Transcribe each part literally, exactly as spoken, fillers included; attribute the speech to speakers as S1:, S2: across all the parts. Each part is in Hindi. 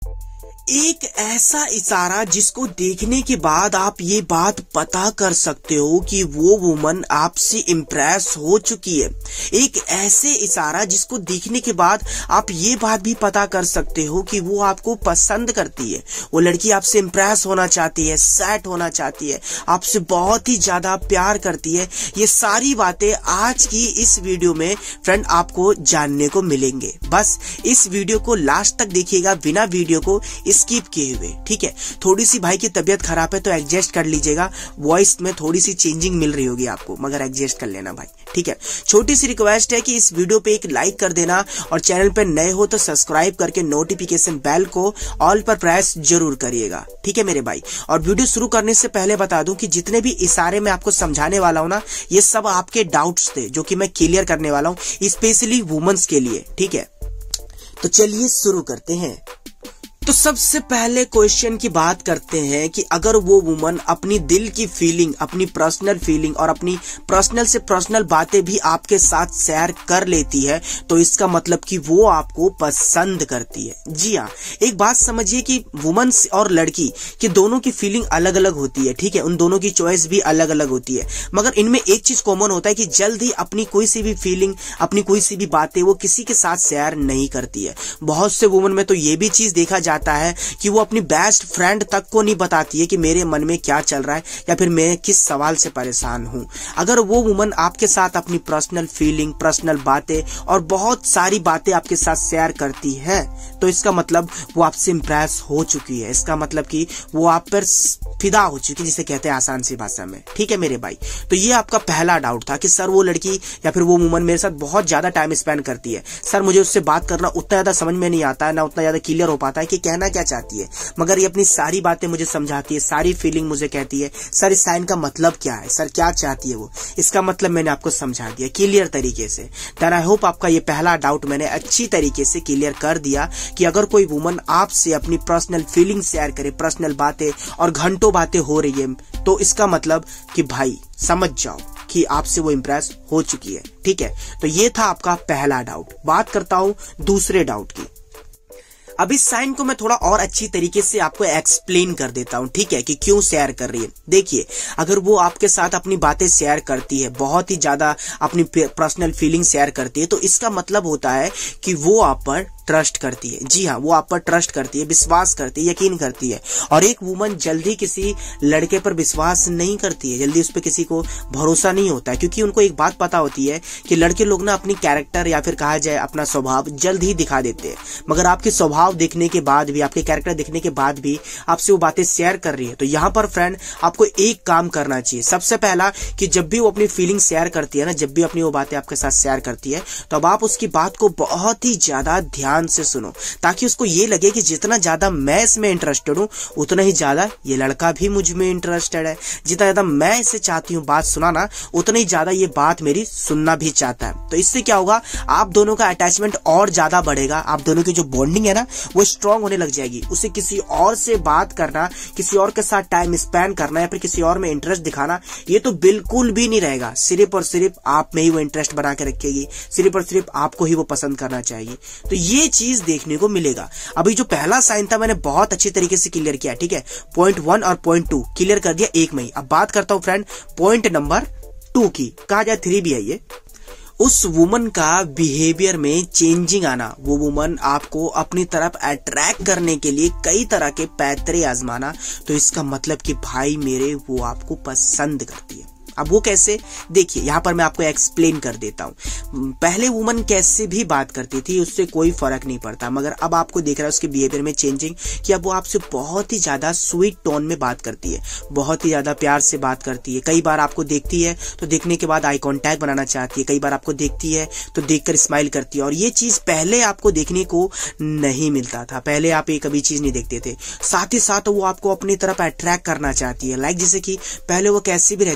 S1: एक ऐसा इशारा जिसको देखने के बाद आप ये बात पता कर सकते हो कि वो वुमन आपसे इम्प्रेस हो चुकी है। एक ऐसे इशारा जिसको देखने के बाद आप ये बात भी पता कर सकते हो कि वो आपको पसंद करती है, वो लड़की आपसे इम्प्रेस होना चाहती है, सेट होना चाहती है, आपसे बहुत ही ज्यादा प्यार करती है। ये सारी बातें आज की इस वीडियो में फ्रेंड आपको जानने को मिलेंगे। बस इस वीडियो को लास्ट तक देखिएगा बिना वीडियो को स्किप किए हुए, ठीक है। थोड़ी सी भाई की तबीयत खराब है तो एडजस्ट कर लीजिएगा, वॉइस में थोड़ी सी चेंजिंग मिल रही होगी आपको, मगर एडजस्ट कर लेना भाई, ठीक है। छोटी सी रिक्वेस्ट है कि इस वीडियो पे एक लाइक कर देना और चैनल पे नए हो तो सब्सक्राइब करके नोटिफिकेशन बेल को ऑल पर प्रेस जरूर करिएगा, ठीक है मेरे भाई। और वीडियो शुरू करने से पहले बता दूं कि जितने भी इशारे मैं आपको समझाने वाला हूं ना, ये सब आपके डाउट्स थे जो कि मैं क्लियर करने वाला हूं स्पेशली वुमेन्स के लिए, ठीक है। तो चलिए शुरू करते हैं। तो सबसे पहले क्वेश्चन की बात करते हैं कि अगर वो वुमन अपनी दिल की फीलिंग, अपनी पर्सनल फीलिंग और अपनी पर्सनल से पर्सनल बातें भी आपके साथ शेयर कर लेती है तो इसका मतलब कि वो आपको पसंद करती है। जी हाँ, एक बात समझिए कि वुमन और लड़की की दोनों की फीलिंग अलग अलग होती है, ठीक है। उन दोनों की चॉइस भी अलग अलग होती है, मगर इनमें एक चीज कॉमन होता है कि जल्द ही अपनी कोई सी भी फीलिंग, अपनी कोई सी भी बातें वो किसी के साथ शेयर नहीं करती है। बहुत से वुमन में तो ये भी चीज देखा जाता है कि वो अपनी बेस्ट फ्रेंड तक को नहीं बताती है कि मेरे मन में क्या चल रहा है या फिर मैं किस सवाल से परेशान हूं। अगर वो वुमन आपके साथ अपनी पर्सनल फीलिंग, पर्सनल बातें और बहुत सारी बातें आपके साथ शेयर करती है तो इसका मतलब वो आपसे इंप्रेस हो चुकी है, इसका मतलब कि वो आप पर फिदा हो चुकी है, जिसे कहते हैं आसान सी भाषा में, ठीक है मेरे भाई। तो ये आपका पहला डाउट था कि सर वो लड़की या फिर वो वुमन मेरे साथ बहुत ज्यादा टाइम स्पेंड करती है, सर मुझे उससे बात करना उतना ज्यादा समझ में नहीं आता है, ना उतना ज्यादा क्लियर हो पाता है कि कहना क्या चाहती है, मगर ये अपनी सारी बातें मुझे समझाती है, सारी फीलिंग मुझे कहती है। सर इस साइन का मतलब क्या है, सर क्या चाहती है वो, इसका मतलब मैंने आपको समझा दिया क्लियर तरीके से। देन आई होप आपका ये पहला डाउट मैंने अच्छी तरीके से क्लियर कर दिया कि अगर कोई वुमन आपसे अपनी पर्सनल फीलिंग शेयर करे, पर्सनल बातें और घंटों बातें हो रही है तो इसका मतलब कि भाई समझ जाओ कि आपसे वो इंप्रेस हो चुकी है, ठीक है। तो ये था आपका पहला डाउट। बात करता हूं दूसरे डाउट की। अब इस साइन को मैं थोड़ा और अच्छी तरीके से आपको एक्सप्लेन कर देता हूं, ठीक है, कि क्यों शेयर कर रही है। देखिए, अगर वो आपके साथ अपनी बातें शेयर करती है, बहुत ही ज्यादा अपनी पर्सनल फीलिंग शेयर करती है तो इसका मतलब होता है कि वो आप पर ट्रस्ट करती है। जी हाँ, वो आप पर ट्रस्ट करती है, विश्वास करती है, यकीन करती है। और एक वुमन जल्दी किसी लड़के पर विश्वास नहीं करती है, जल्दी उस पर किसी को भरोसा नहीं होता है, क्योंकि उनको एक बात पता होती है कि लड़के लोग ना अपनी कैरेक्टर या फिर कहा जाए अपना स्वभाव जल्द ही दिखा देते हैं। मगर आपके स्वभाव देखने के बाद भी, आपके कैरेक्टर देखने के बाद भी आपसे वो बातें शेयर कर रही है तो यहाँ पर फ्रेंड आपको एक काम करना चाहिए। सबसे पहला कि जब भी वो अपनी फीलिंग शेयर करती है ना, जब भी अपनी वो बातें आपके साथ शेयर करती है तो अब आप उसकी बात को बहुत ही ज्यादा ध्यान से सुनो, ताकि उसको ये लगे कि जितना ज्यादा मैं इसमें इंटरेस्टेड हूं उतना ही ज्यादा ये लड़का भी मुझ में इंटरेस्टेड है। जितना ज्यादा मैं इसे चाहती हूँ बात सुनाना, उतना ही ज्यादा ये बात मेरी सुनना भी चाहता है। तो इससे क्या होगा, आप दोनों का अटैचमेंट और ज्यादा बढ़ेगा, आप दोनों की जो बॉन्डिंग है ना वो स्ट्रांग होने लग जाएगी। उसे किसी और से बात करना, किसी और के साथ टाइम स्पेंड करना या फिर किसी और में इंटरेस्ट दिखाना, ये तो बिल्कुल भी नहीं रहेगा। सिर्फ और सिर्फ आप में ही वो इंटरेस्ट बना के रखेगी, सिर्फ और सिर्फ आपको ही वो पसंद करना चाहिए। तो ये चीज देखने को मिलेगा। अभी जो पहला साइन था मैंने बहुत अच्छी तरीके से क्लियर किया, ठीक है। पॉइंट वन और पॉइंट टू क्लियर कर दिया एक में ही। अब बात करता हूं फ्रेंड पॉइंट नंबर टू की, कहा जाए थ्री भी है ये। उस वुमन का बिहेवियर में चेंजिंग आना, वो वुमन आपको अपनी तरफ अट्रैक्ट करने के लिए कई तरह के पैतरे आजमाना, तो इसका मतलब कि भाई मेरे वो आपको पसंद करती है। अब वो कैसे, देखिए यहाँ पर मैं आपको एक्सप्लेन कर देता हूँ। पहले वुमन कैसे भी बात करती थी उससे कोई फर्क नहीं पड़ता, मगर अब आपको देख रहा है उसके बिहेवियर में चेंजिंग कि अब वो आपसे बहुत ही ज्यादा स्वीट टोन में बात करती है, बहुत ही ज्यादा प्यार से बात करती है। कई बार आपको देखती है तो देखने के बाद आई कांटेक्ट बनाना चाहती है, कई बार आपको देखती है तो देखकर स्माइल करती है। और ये चीज पहले आपको देखने को नहीं मिलता था, पहले आप ये कभी चीज नहीं देखते थे। साथ ही साथ वो आपको अपनी तरफ अट्रैक्ट करना चाहती है, लाइक जैसे कि पहले वो कैसी भी रहती थी मगर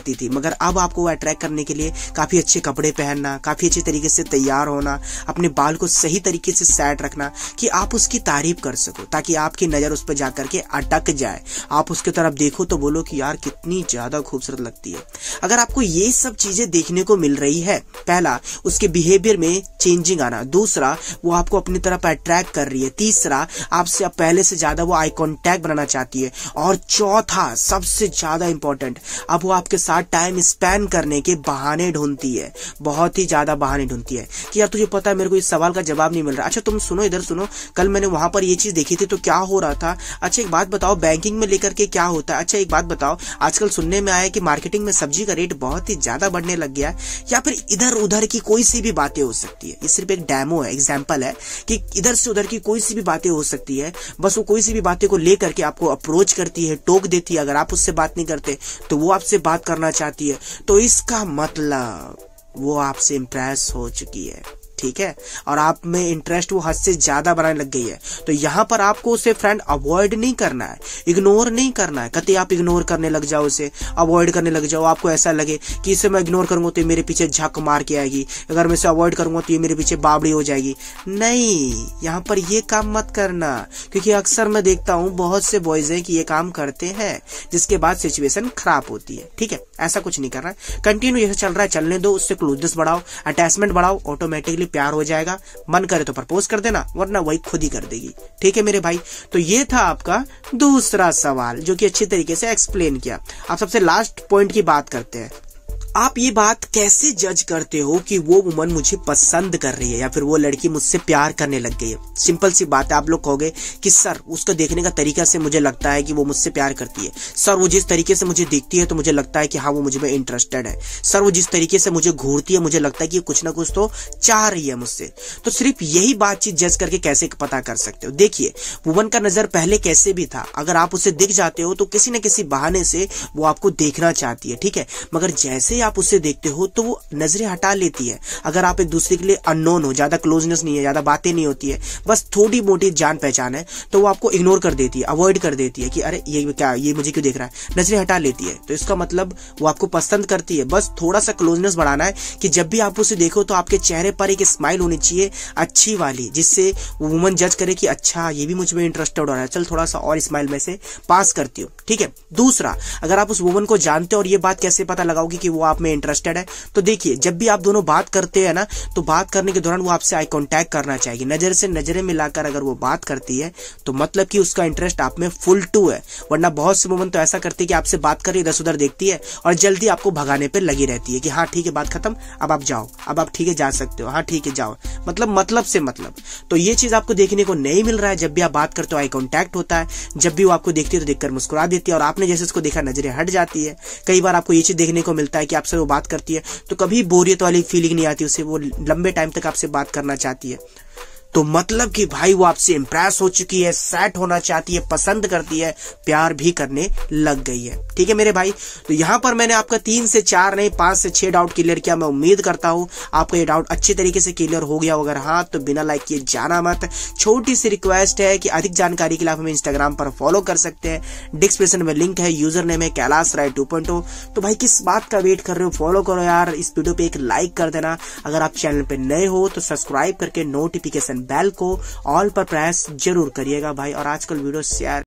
S1: मगर अब आपको अट्रैक्ट करने के लिए काफी अच्छे कपड़े पहनना, काफी अच्छे तरीके से तैयार होना, अपने बाल को सही तरीके से सेट रखना कि आप उसकी तारीफ कर सको, ताकि आपकी नजर उस पर जाकर के अटक जाए, आप उसके तरफ देखो तो बोलो कि यार कितनी ज्यादा खूबसूरत लगती है। अगर आपको ये सब चीजें देखने को मिल रही है, पहला उसके बिहेवियर में चेंजिंग आना, दूसरा वो आपको अपनी तरफ अट्रैक्ट कर रही है, तीसरा आपसे अब पहले से ज्यादा वो आई कांटेक्ट बनाना चाहती है, और चौथा सबसे ज्यादा इंपॉर्टेंट, अब वो आपके साथ टाइम स्पेंड करने के बहाने ढूंढती है, बहुत ही ज्यादा बहाने ढूंढती है कि यार तुझे पता है मेरे को इस सवाल का जवाब नहीं मिल रहा, अच्छा तुम सुनो, इधर सुनो, कल मैंने वहां पर ये चीज देखी थी तो क्या हो रहा था, अच्छा एक बात बताओ बैंकिंग में लेकर के क्या होता है, अच्छा एक बात बताओ आजकल सुनने में आया कि मार्केटिंग में सब्जी का रेट बहुत ही ज्यादा बढ़ने लग गया, या फिर इधर उधर की कोई सी भी बातें हो सकती है। ये सिर्फ एक डेमो है, एग्जाम्पल है कि इधर से उधर की कोई सी भी बातें हो सकती है, बस वो कोई सी भी बातें को लेकर के आपको अप्रोच करती है, टोक देती है, अगर आप उससे बात नहीं करते तो वो आपसे बात करना चाहती है, तो इसका मतलब वो आपसे इंप्रेस हो चुकी है, ठीक है, और आप में इंटरेस्ट वो हद से ज्यादा बनाने लग गई है। तो यहाँ पर आपको उसे फ्रेंड अवॉइड नहीं करना है, इग्नोर नहीं करना है, कतई आप इग्नोर करने लग जाओ, उसे अवॉइड करने लग जाओ, आपको ऐसा लगे कि इसे मैं इग्नोर करूंगा तो ये मेरे पीछे झक मार के आएगी, अगर मैं इसे अवॉइड करूंगा तो ये मेरे पीछे बावड़ी हो जाएगी। नहीं, यहाँ पर ये काम मत करना, क्योंकि अक्सर मैं देखता हूँ बहुत से बॉयज हैं कि ये काम करते हैं, जिसके बाद सिचुएशन खराब होती है, ठीक है, ऐसा कुछ नहीं करना, कंटिन्यू जैसे चल रहा है चलने दो, उससे क्लोजनेस बढ़ाओ, अटैचमेंट बढ़ाओ, ऑटोमेटिकली प्यार हो जाएगा, मन करे तो प्रपोज कर देना, वरना वही खुद ही कर देगी, ठीक है मेरे भाई। तो ये था आपका दूसरा सवाल जो कि अच्छी तरीके से एक्सप्लेन किया। आप सबसे लास्ट पॉइंट की बात करते हैं, आप ये बात कैसे जज करते हो कि वो वुमन मुझे पसंद कर रही है या फिर वो लड़की मुझसे प्यार करने लग गई है? सिंपल सी बात है, आप लोग कहोगे कि सर उसको देखने का तरीका से मुझे लगता है कि वो मुझसे प्यार करती है, सर वो जिस तरीके से मुझे देखती है तो मुझे लगता है कि हाँ वो मुझे में इंटरेस्टेड है, सर वो जिस तरीके से मुझे घूरती है मुझे लगता है कि कुछ ना कुछ तो चाह रही है मुझसे। तो सिर्फ यही बातचीत जज करके कैसे पता कर सकते हो? देखिए वुमन का नजर पहले कैसे भी था, अगर आप उसे दिख जाते हो तो किसी न किसी बहाने से वो आपको देखना चाहती है, ठीक है, मगर जैसे आप उससे देखते हो तो वो नजरें हटा लेती है। अगर आप एक दूसरे के लिए अननोन हो, ज्यादा क्लोजनेस नहीं है, ज्यादा बातें नहीं होती है, बस थोड़ी मोटी जान पहचान है, तो वो आपको इग्नोर कर देती है, अवॉइड कर देती है कि अरे ये क्या, ये मुझे क्यों देख रहा है, नजरें हटा लेती है। तो इसका मतलब वो आपको पसंद करती है, बस थोड़ा सा क्लोजनेस बढ़ाना है कि जब भी आप उसे देखो तो आपके चेहरे पर एक स्माइल होनी चाहिए अच्छी वाली, जिससे वो वुमन जज करे कि अच्छा ये भी मुझ में इंटरेस्टेड हो रहा है, चल थोड़ा सा और स्माइल में से पास करती हूँ, ठीक है। दूसरा, अगर आप उस वुमन को जानते हो और ये बात कैसे पता लगाओगे कि वो आप में इंटरेस्टेड है, तो देखिए जब भी आप दोनों बात करते हैं ना, तो बात करने के दौरान वो आपसे आई कांटेक्ट करना चाहिए, नजर से नजरें मिलाकर अगर वो बात करती है तो मतलब कि उसका इंटरेस्ट आप में फुल टू है। वरना बहुत से वुमन तो ऐसा करती है कि आपसे बात कर इधर उधर देखती है और जल्दी आपको भगाने पे लगी रहती है कि हाँ ठीक है बात खत्म, अब आप जाओ, अब आप ठीक है जा सकते हो, हाँ ठीक है जाओ, मतलब मतलब से मतलब। तो ये चीज आपको देखने को नहीं मिल रहा है। जब भी आप बात करते हो आई कांटेक्ट होता है, जब भी वो आपको देखती है तो देखकर मुस्कुरा देती है और आपने जैसे उसको देखा नजरें हट जाती है। कई बार आपको ये चीज देखने को मिलता है कि आपसे वो बात करती है तो कभी बोरियत वाली फीलिंग नहीं आती उसे, वो लंबे टाइम तक आपसे बात करना चाहती है। तो मतलब कि भाई वो आपसे इंप्रेस हो चुकी है, सेट होना चाहती है, पसंद करती है, प्यार भी करने लग गई है, ठीक है मेरे भाई। तो यहाँ पर मैंने आपका तीन से चार नहीं पांच से छह डाउट क्लियर किया। मैं उम्मीद करता हूँ आपका ये डाउट अच्छे तरीके से क्लियर हो गया। अगर हाँ तो बिना लाइक किए जाना मत। छोटी सी रिक्वेस्ट है कि अधिक जानकारी के लिए आप हमें इंस्टाग्राम पर फॉलो कर सकते हैं, डिस्क्रिप्शन में लिंक है, यूजर नेम है Kailash Rai two point O. तो भाई किस बात का वेट कर रहे हो, फॉलो करो यार। इस वीडियो पे एक लाइक कर देना। अगर आप चैनल पे नए हो तो सब्सक्राइब करके नोटिफिकेशन बेल को ऑल पर प्रेस जरूर करिएगा भाई, और आजकल वीडियो शेयर